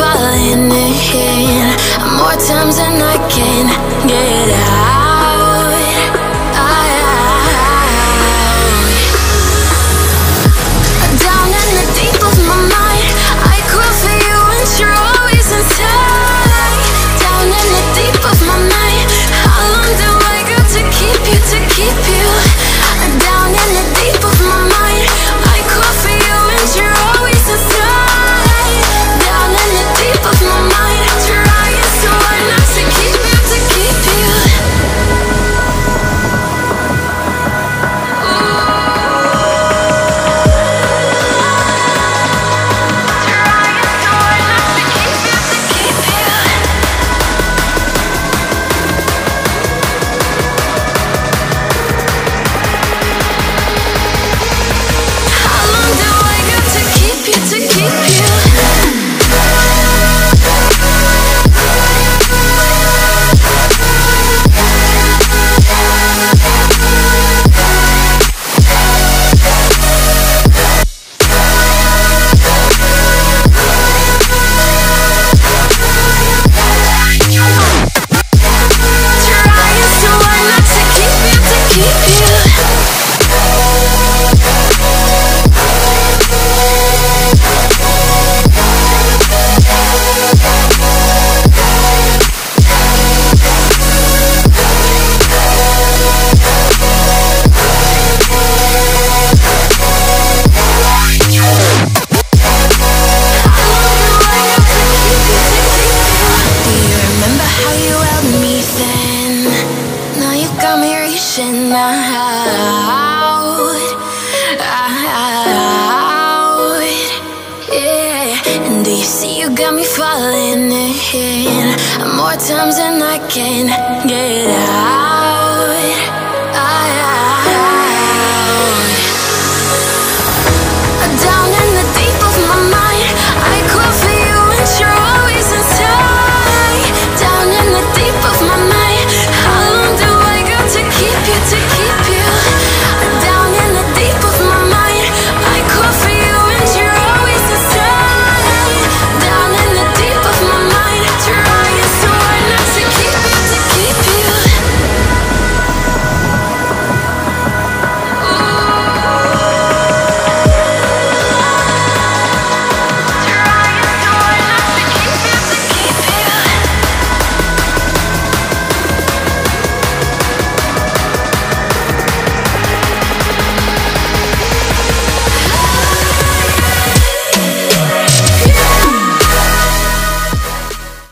falling in more times than I can get out. Down in the deep of my mind, I crawl for you and you're always inside. Down in the deep of my mind, how long do I got to keep you, to keep you? Down in the deep of my mind, I crawl for you and you're always inside. Down in the deep of my mind, trying so hard not to keep you, to keep you. And do you see you got me falling in more times than I can